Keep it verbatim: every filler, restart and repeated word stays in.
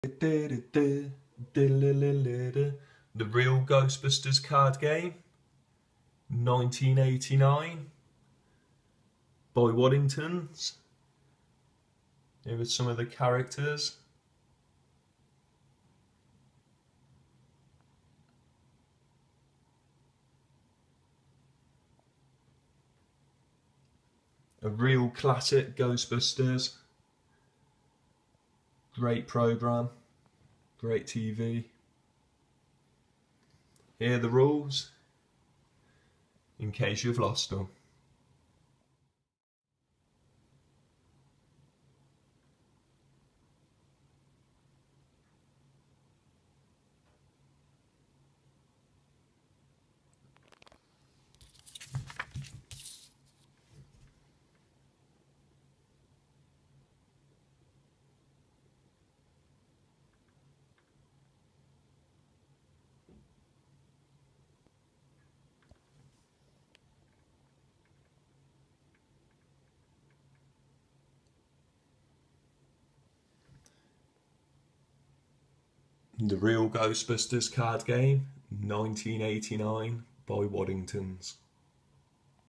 The real Ghostbusters card game, nineteen eighty-nine, by Waddingtons. Here are some of the characters. A real classic Ghostbusters. Great programme, great T V. Here are the rules, in case you've lost them. The real Ghostbusters card game, nineteen eighty-nine, by Waddingtons.